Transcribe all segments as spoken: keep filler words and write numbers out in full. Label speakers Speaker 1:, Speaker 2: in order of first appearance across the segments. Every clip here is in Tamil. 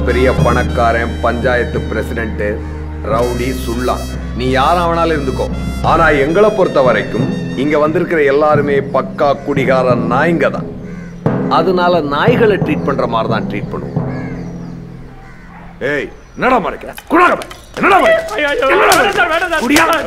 Speaker 1: பெரிய பணக்காரன், பஞ்சாயத்து பிரசிடென்ட், ரவுடி, சுள்ளா, நீ யாராவனாலும் இருந்துக்கோ. ஆனா எங்களை பொறுத்த வரைக்கும் இங்க வந்திருக்கிற எல்லாருமே பக்கா குடிகார நாய்ங்க தான். அதனால நாய்களை ட்ரீட் பண்ற மாதிரி தான் ட்ரீட் பண்ணுவோம். ஏய், என்னடா மறைக்கிற? குடாக என்னடா மறைக்கிற?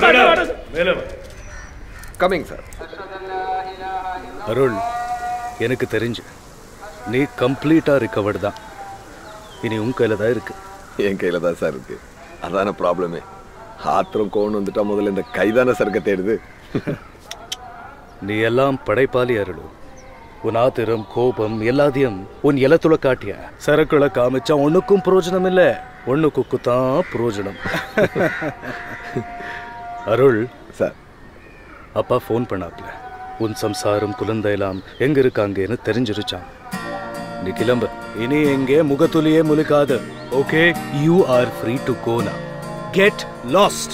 Speaker 1: Coming sir.
Speaker 2: அருள், எனக்கு தெரிஞ்சு நீ கம்ப்ளீட்டா ரிகவர்டு தான். இனி உன் கையில தான் இருக்கு.
Speaker 1: என் கையில தான் சார் இருக்கு. அதான ப்ராப்ளமே. ஆத்திரம் கோவம் வந்துட்டா முதல்ல இந்த கைதான சரக்க தேடுது.
Speaker 2: நீ எல்லாம் படைப்பாளி அருள். உன் ஆத்திரம் கோபம் எல்லாத்தையும் உன் இலத்துல காட்டிய சரக்குகளை காமிச்சா ஒன்னுக்கும் பிரயோஜனம் இல்லை, ஒன்னு குக்குத்தான் பிரயோஜனம். அருள்
Speaker 1: சார்,
Speaker 2: அப்பா ஃபோன் பண்ணாப்ல. உன் சம்சாரம் குழந்தையெல்லாம் எங்க இருக்காங்கன்னு தெரிஞ்சிருச்சான். நீ கிளம்பு. இனி எங்கே முகத்துலியே முழுக்காது. Okay, you are free to go now. Get lost.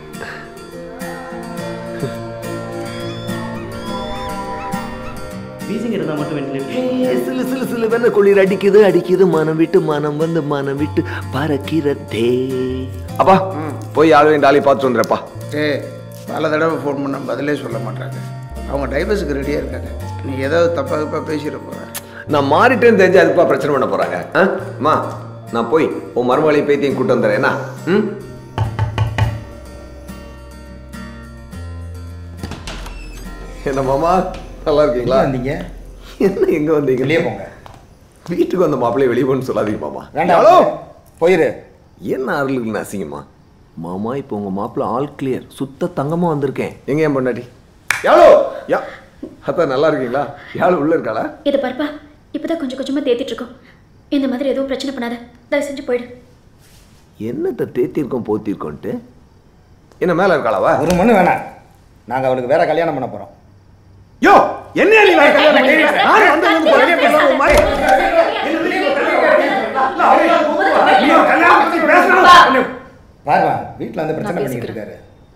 Speaker 3: சிலு சிலு சிலு வெண்ண குளிர் அடிக்குது அடிக்குது மனம் விட்டு மனம் வந்து மனம் விட்டு பறக்கிறதே.
Speaker 1: அப்பா போய் யாரும் டாலி பார்த்து வந்துடுறப்பா.
Speaker 4: ஏ, பல தடவை ஃபோன் பண்ண பதிலே சொல்ல மாட்டாங்க. அவங்க டைவர்ஸுக்கு ரெடியாக இருக்காங்க. நீ ஏதாவது தப்பாக தப்பாக பேசிட போகிற.
Speaker 1: நான் மாறிட்டேன்னு தெரிஞ்சு அதுப்பா பிரச்சனை பண்ண போறாங்க. அம்மா, நான் போய் உன் மருமகளையும் பேத்தியும் கூட்டு வந்துடுறேன். என்ன? ம், என்ன மாமா, நல்லா இருக்கீங்களா?
Speaker 4: வந்தீங்க?
Speaker 1: என்ன எங்க வந்தீங்க?
Speaker 4: வெளியே போங்க.
Speaker 1: வீட்டுக்கு வந்த மாப்பிள்ளைய வெளியே போன்னு சொல்லாதீங்க மாமா.
Speaker 4: வேண்டாம், போயிரு.
Speaker 1: என்ன அருளுக்குன்னு அசிங்கம்மா? மாமா, இப்போ உங்க மாப்பிள்ளை ஆல் கிளியர், சுத்த தங்கமா வந்திருக்கேன். எங்க என் பொண்டாட்டி? யாழோ யா அத்தா, நல்லா இருக்கீங்களா? யாழ் உள்ள இருக்காளா?
Speaker 5: இதை பார்ப்பா, இப்போதான் கொஞ்சம் கொஞ்சமாக தேத்திட்டு இருக்கோம். இந்த மாதிரி எதுவும் பிரச்சனை பண்ணாத, தயவு செஞ்சு போயிடு.
Speaker 1: என்னத்தை தேத்திருக்கோம் போத்திருக்கோன்ட்டு? என்ன மேலே இருக்காளாவா?
Speaker 4: ஒரு மணி வேணாம், நாங்கள் அவளுக்கு வேற கல்யாணம் பண்ண போகிறோம்.
Speaker 1: யோ, என்ன நீ வேற கல்யாணம் பண்ணி? நான் வந்து வந்து வெளிய போறேன் மாதிரி. நீ கல்யாணம் பத்தி பேசணும்.
Speaker 4: பாருவா, வீட்டில் வந்து பிரச்சனை பண்ணிட்டு இருக்காரு.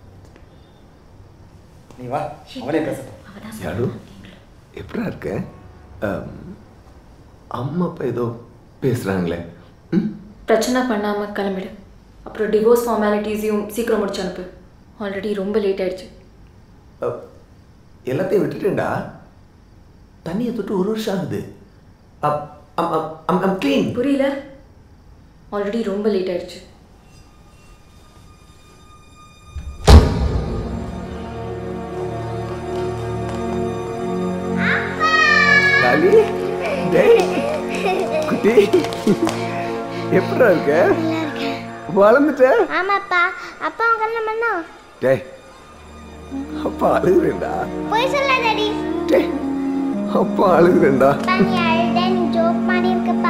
Speaker 4: நீ வா, அவளே பேசட்டும்.
Speaker 1: யாரு எப்படா இருக்க? அம்மா அப்பா ஏதோ பேசுறாங்களே.
Speaker 5: பிரச்சனை பண்ணாமல் கிளம்பிடு. அப்புறம் டிவோர்ஸ் ஃபார்மாலிட்டிஸையும் சீக்கிரம் முடிச்சு அனுப்பு. ஆல்ரெடி ரொம்ப லேட் ஆயிடுச்சு.
Speaker 1: எல்லாத்தையும் விட்டுட்டேன்டா. தண்ணியை தொட்டு ஒரு வருஷம் ஆகுது.
Speaker 5: புரியல? ஆல்ரெடி ரொம்ப லேட் ஆயிடுச்சு.
Speaker 1: குட்டி, எப்படா இருக்க? வளர்ந்துட்ட?
Speaker 6: ஆமாப்பா, அப்பா கல்யாணம் பண்ணா.
Speaker 1: டேய், அப்பா அழுகுறேன்டா.
Speaker 6: போய் சொல்லாதடி.
Speaker 1: டேய், அப்பா அழுகுறேன்டா.
Speaker 6: நீ அழுத, நீ ஜோக் மாதிரி இருக்கப்பா.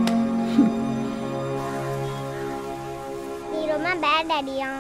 Speaker 6: நீ ரொம்ப பேட் டாடியா.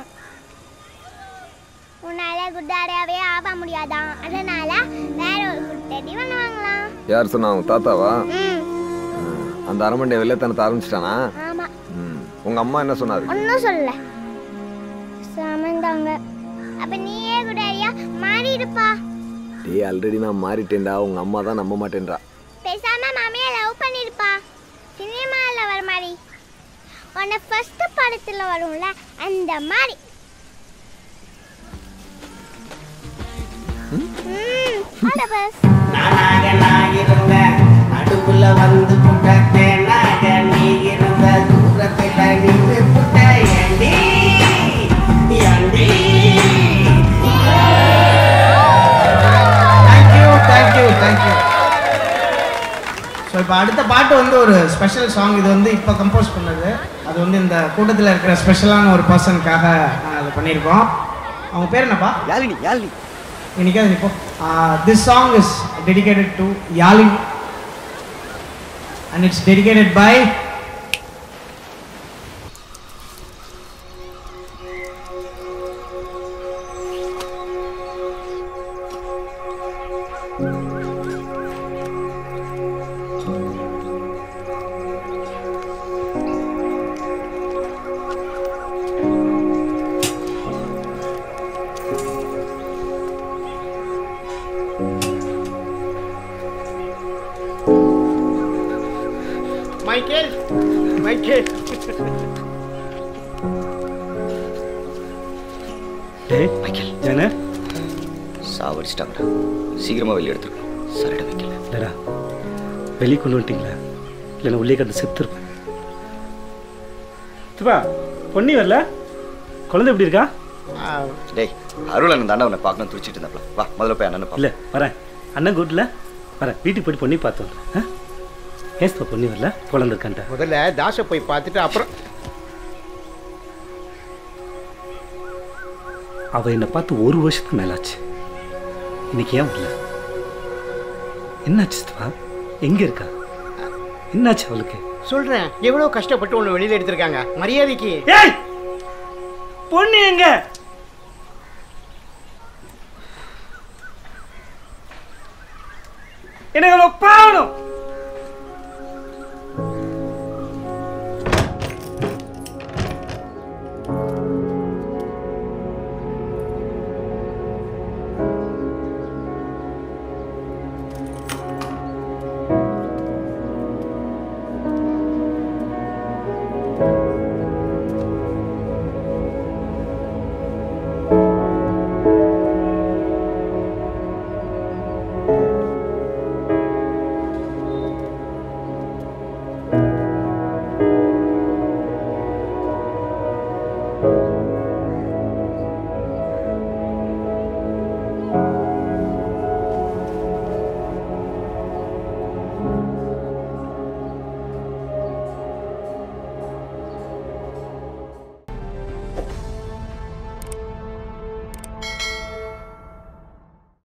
Speaker 6: உன்னால குட் டாடியாவே ஆக முடியாதான். அதனால வேற ஒரு குட் டாடி பண்ணுவாங்களாம்.
Speaker 1: யார் சொன்னா? உங்க தாத்தாவா? அந்த அரமண்டை வெள்ளத்தனத்தை ஆரம்பிச்சிட்டானா?
Speaker 6: ஆமா.
Speaker 1: உங்க அம்மா என்ன சொன்னாரு?
Speaker 6: ஒன்னும் சொல்லல, சமந்தாங்க. அப்ப நீயே குட் டாடியா மாறிடுப்பா.
Speaker 1: டேய், ஆல்ரெடி நான் மாறிட்டேன்டா. உங்க அம்மா தான் நம்ப மாட்டேன்றா.
Speaker 6: பேசாம மாமியை லவ் பண்ணிருப்பா. சினிமால வர மாதிரி, உன்னை ஃபர்ஸ்ட் படத்துல வரும்ல அந்த மாதிரி. ம், அட பஸ்.
Speaker 7: நானாக நான் இருந்த நடுவுல வந்து புட்டேன். நாக நீ இருந்த தூரத்துல நின்று புட்ட. ஏண்டி ஏண்டி. Thank you thank you thank you. ஸோ இப்போ அடுத்த பாட்டு வந்து ஒரு ஸ்பெஷல் சாங். இது வந்து இப்போ கம்போஸ் பண்ணது. அது வந்து இந்த கூட்டத்தில் இருக்கிற ஸ்பெஷலான ஒரு பர்சனுக்காக நாங்கள் அதை பண்ணியிருக்கோம். அவங்க பேர் என்னப்பா?
Speaker 3: யாழினி. யாழினி
Speaker 7: இன்னைக்கு இப்போ this song is dedicated to Yazhini and it's dedicated by Michael.
Speaker 8: மைக்கே.
Speaker 9: டேய் மைக்கேல் ஜானே சாவடிச்சிட்டாங்கடா. சீக்கிரமா வெளியே எடுத்துருக்கோம். சரிடா மைக்கேல்.
Speaker 8: இல்லடா வெளியே கொண்டு வந்துட்டீங்களா? இல்லைன்னா உள்ளே கண்டு செத்துருப்பேன். துப்பா பொன்னி வரல? குழந்தை எப்படி இருக்கா?
Speaker 9: டேய் அருள் அண்ணன் தாண்டா உன்னை பார்க்கணும் துடிச்சிட்டு இருந்தாப்ல. வா முதல்ல போய் அண்ணன்
Speaker 8: இல்லை வரேன். அண்ணன் கூட்டில் வரேன். வீட்டுக்கு போய்ட்டு பொண்ணி பார்த்து வரேன். ஏஸ்ப்பா பொண்ணி வரல? குழந்தை இருக்கான்ட்ட.
Speaker 10: முதல்ல தாசை போய் பார்த்துட்டு அப்புறம்
Speaker 8: அவள் என்னை பார்த்து ஒரு வருஷத்துக்கு மேலாச்சு. இன்னைக்கு ஏன் வரல? என்னாச்சு சித்தப்பா? எங்கே இருக்கா? என்னாச்சு அவளுக்கு?
Speaker 10: சொல்றேன். எவ்வளவு கஷ்டப்பட்டு உன்னை வெளியில எடுத்திருக்காங்க. மரியாதைக்கு
Speaker 8: பொண்ணு எங்க?